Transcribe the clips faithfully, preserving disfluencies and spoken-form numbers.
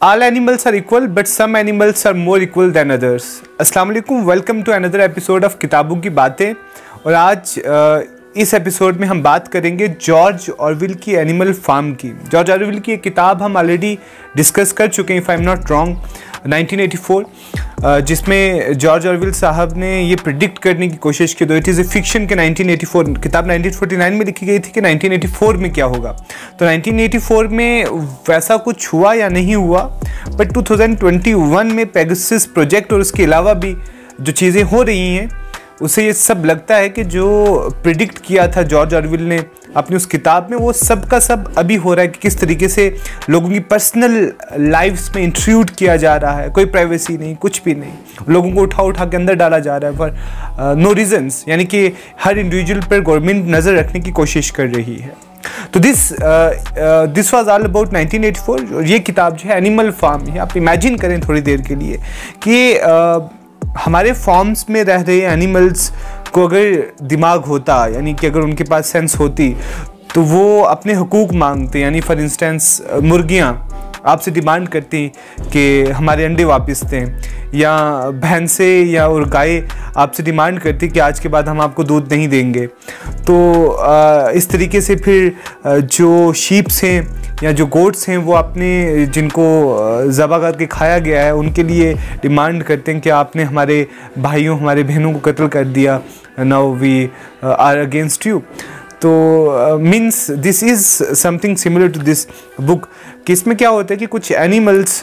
All animals are equal, but some animals are more equal than others. अस्सलाम वालेकुम, welcome to another episode of किताबों की बातें। और आज इस एपिसोड में हम बात करेंगे जॉर्ज ऑरवेल की एनिमल फार्म की। जॉर्ज ऑरवेल की एक किताब हम ऑलरेडी डिस्कस कर चुके हैं, if I am not wrong, nineteen eighty four, जिसमें जॉर्ज ऑरवेल साहब ने ये प्रिडिक्ट करने की कोशिश की। Though it is a fiction के नाइनटीन एटी फोर, किताब नाइनटीन फोर्टी नाइन में लिखी गई थी कि नाइनटीन एटी फोर में क्या होगा। तो नाइनटीन एटी फोर में वैसा कुछ हुआ या नहीं हुआ, but two thousand twenty one में पेगासस प्रोजेक्ट और उसके अलावा भी जो चीज़ें हो रही हैं उसे ये सब लगता है कि जो प्रिडिक्ट किया था जॉर्ज ऑरवेल ने अपनी उस किताब में, वो सब का सब अभी हो रहा है कि किस तरीके से लोगों की पर्सनल लाइफ्स में इंट्रूड किया जा रहा है। कोई प्राइवेसी नहीं, कुछ भी नहीं, लोगों को उठा उठा के अंदर डाला जा रहा है फॉर नो रीजंस, यानी कि हर इंडिविजुअल पर गवर्नमेंट नज़र रखने की कोशिश कर रही है। तो this this was all about nineteen eighty four. और ये किताब जो है एनिमल फार्म है। आप इमेजिन करें थोड़ी देर के लिए कि uh, हमारे फॉर्म्स में रह रहे एनिमल्स को अगर दिमाग होता, यानी कि अगर उनके पास सेंस होती, तो वो अपने हुकूक मांगते। यानी फॉर इंस्टेंस मुर्गियाँ आपसे डिमांड करती कि हमारे अंडे वापस दें, या भैंसें या और गाय आपसे डिमांड करती कि आज के बाद हम आपको दूध नहीं देंगे। तो आ, इस तरीके से फिर जो शीप्स हैं या जो गोट्स हैं वो अपने जिनको ज़बह करके खाया गया है उनके लिए डिमांड करते हैं कि आपने हमारे भाइयों हमारे बहनों को कत्ल कर दिया, now we are against you. तो means this is something similar to this book कि इसमें क्या होता है कि कुछ एनिमल्स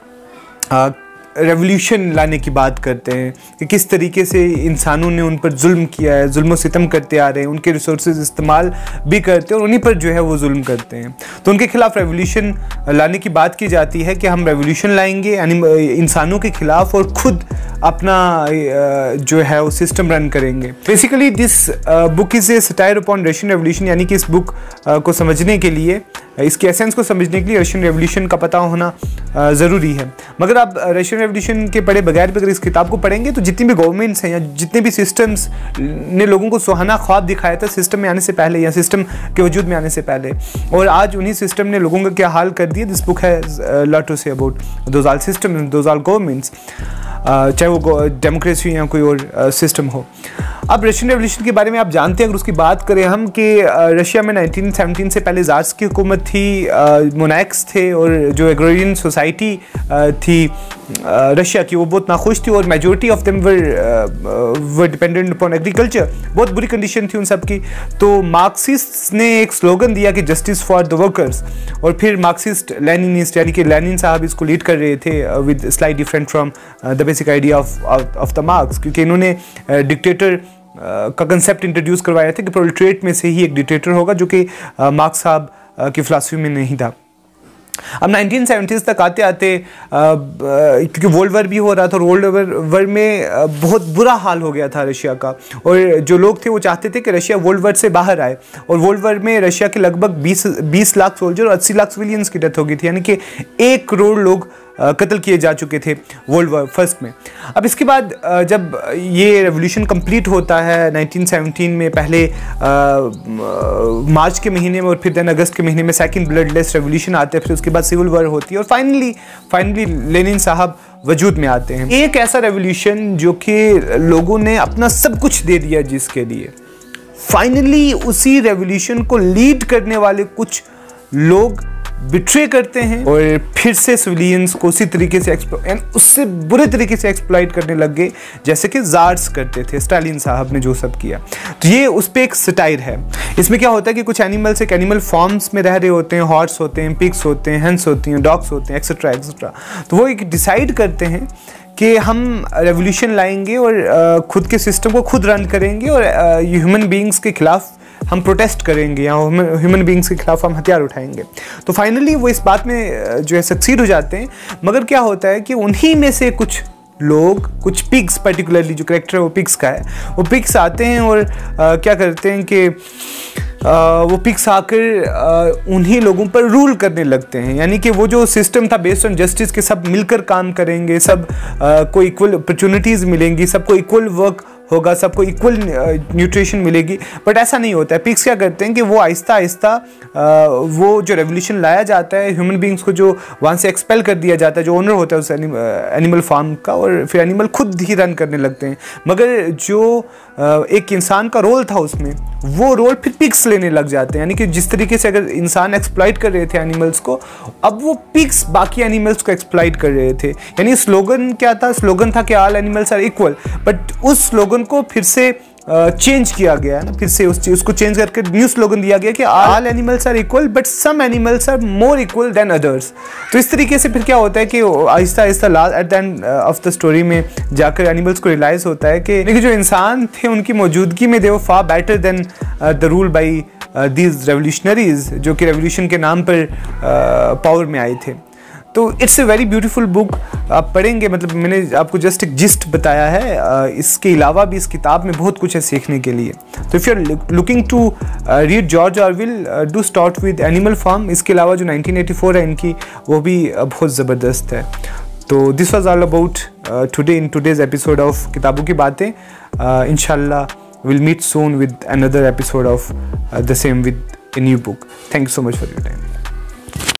रेवोल्यूशन लाने की बात करते हैं कि किस तरीके से इंसानों ने उन पर जुल्म किया है, जुल्म सितम करते आ रहे हैं, उनके रिसोर्सेज इस्तेमाल भी करते हैं और उन्हीं पर जो है वो जुल्म करते हैं। तो उनके खिलाफ रेवोल्यूशन लाने की बात की जाती है कि हम रेवोल्यूशन लाएंगे इंसानों के खिलाफ और ख़ुद अपना जो है वो सिस्टम रन करेंगे। Basically this book is a satire upon Russian revolution, यानी कि इस बुक को समझने के लिए, इसके एसेंस को समझने के लिए रशियन रेवोल्यूशन का पता होना ज़रूरी है। मगर आप रशियन रेवोल्यूशन के पढ़े बगैर भी अगर इस किताब को पढ़ेंगे तो जितनी भी गवर्नमेंट्स हैं या जितने भी सिस्टम्स ने लोगों को सुहाना ख्वाब दिखाया था सिस्टम में आने से पहले या सिस्टम के वजूद में आने से पहले, और आज उन्हीं सिस्टम ने लोगों का क्या हाल कर दिया, दिस बुक है lot to say about those all system, those all governments, चाहे वो डेमोक्रेसी या कोई और सिस्टम हो। अब रशियन रेवोल्यूशन के बारे में आप जानते हैं, अगर उसकी बात करें हम, कि रशिया में नाइनटीन सेवनटीन से पहले ज़ार्स की हुकूमत थी, मोनाक्स थे, और जो एग्रेरियन सोसाइटी थी रशिया की वो बहुत नाखुश थी, और majority of them were were dependent upon agriculture. बहुत बुरी कंडीशन थी उन सब की। तो मार्क्सिस्ट ने एक स्लोगन दिया कि जस्टिस फॉर द वर्कर्स, और फिर मार्क्सिस्ट लेनिनिस्ट यानी कि लेनिन साहब इसको लीड कर रहे थे with slight different from the basic idea of of the Marx, क्योंकि इन्होंने डिक्टेटर Uh, का कंसेप्ट इंट्रोड्यूस करवाया था कि प्रोलेटरिएट में से ही एक डिक्टेटर होगा, जो कि मार्क्स साहब uh, की फिलॉसफी में नहीं था। अब नाइनटीन सेवेंटीज़ तक आते आते क्योंकि वर्ल्ड वार भी हो रहा था और वर्ल्ड वार में बहुत बुरा हाल हो गया था रशिया का, और जो लोग थे वो चाहते थे कि रशिया वर्ल्ड वार से बाहर आए। और वर्ल्ड वार में रशिया के लगभग बीस बीस लाख सोल्जर और अस्सी लाख सिविलियंस की डेथ हो गई थी, यानी कि एक करोड़ लोग कत्ल किए जा चुके थे वर्ल्ड वार फर्स्ट में। अब इसके बाद जब ये रेवोल्यूशन कंप्लीट होता है नाइनटीन सेवनटीन में, पहले मार्च के महीने में और फिर देन अगस्त के महीने में सेकंड ब्लडलेस रेवोल्यूशन आते हैं, फिर उसके बाद सिविल वॉर होती है, और फाइनली फाइनली लेनिन साहब वजूद में आते हैं। एक ऐसा रेवोल्यूशन जो कि लोगों ने अपना सब कुछ दे दिया जिसके लिए, फाइनली उसी रेवोल्यूशन को लीड करने वाले कुछ लोग बिट्रे करते हैं और फिर से सिविलियंस को उसी तरीके से उससे बुरे तरीके से एक्सप्लॉइट करने लग गए जैसे कि ज़ार्स करते थे, स्टालिन साहब ने जो सब किया। तो ये उस पर एक सटायर है। इसमें क्या होता है कि कुछ एनिमल्स एक एनिमल फॉर्म्स में रह रहे होते हैं, हॉर्स होते हैं, पिग्स होते हैं, हेंस होती हैं, डॉग्स होते हैं, एक्सेट्रा एक्सेट्रा। तो वो एक डिसाइड करते हैं कि हम रेवोल्यूशन लाएंगे और खुद के सिस्टम को खुद रन करेंगे और ह्यूमन बींग्स के खिलाफ हम प्रोटेस्ट करेंगे या ह्यूमन बींग्स के खिलाफ हम हथियार उठाएंगे। तो फाइनली वो इस बात में जो है सक्सीड हो जाते हैं। मगर क्या होता है कि उन्हीं में से कुछ लोग, कुछ पिग्स, पर्टिकुलरली जो करेक्टर है वो पिग्स का है, वो पिग्स आते हैं और आ, क्या करते हैं कि आ, वो पिग्स आकर उन्हीं लोगों पर रूल करने लगते हैं। यानी कि वो जो सिस्टम था बेस्ड ऑन जस्टिस के सब मिलकर काम करेंगे, सब आ, को इक्वल अपॉर्चुनिटीज़ मिलेंगी, सबको इक्वल वर्क होगा, सबको इक्वल न्यूट्रिशन मिलेगी, बट ऐसा नहीं होता है। पिग्स क्या करते हैं कि वो आहिस्ता आहिस्ता वो जो रेवोल्यूशन लाया जाता है ह्यूमन बींग्स को, जो वहाँ से एक्सपेल कर दिया जाता है, जो ओनर होता है उस एनिमल फार्म का, और फिर एनिमल खुद ही रन करने लगते हैं। मगर जो एक इंसान का रोल था उसमें, वो रोल फिर पिग्स लेने लग जाते हैं। यानी कि जिस तरीके से अगर इंसान एक्सप्लॉइट कर रहे थे एनिमल्स को, अब वो पिग्स बाकी एनिमल्स को एक्सप्लॉइट कर रहे थे। यानी स्लोगन क्या था? स्लोगन था कि all animals are equal, but उस स्लोगन को फिर से चेंज uh, किया गया है ना, फिर से उस चीज उसको चेंज करके न्यू स्लोगन दिया गया कि all animals are equal but some animals are more equal than others. तो इस तरीके से फिर क्या होता है कि आहिस्ता आहिस्ता last at the end of the story में जाकर एनिमल्स को रियलाइज होता है कि जो इंसान थे उनकी मौजूदगी में दे वो far better than the rule by these revolutionaries, जो कि रेवोल्यूशन के नाम पर पावर uh, में आए थे। तो it's a very beautiful book, आप पढ़ेंगे, मतलब मैंने आपको जस्ट एक जिस्ट बताया है, इसके अलावा भी इस किताब में बहुत कुछ है सीखने के लिए। तो if you are looking to read George Orwell, do start with Animal Farm. इसके अलावा जो नाइनटीन एटी फोर है इनकी, वो भी बहुत ज़बरदस्त है। तो this was all about today in today's episode of किताबों की बातें। इंशाल्लाह will meet soon with another episode of the same with a new book. Thank you so much for your time.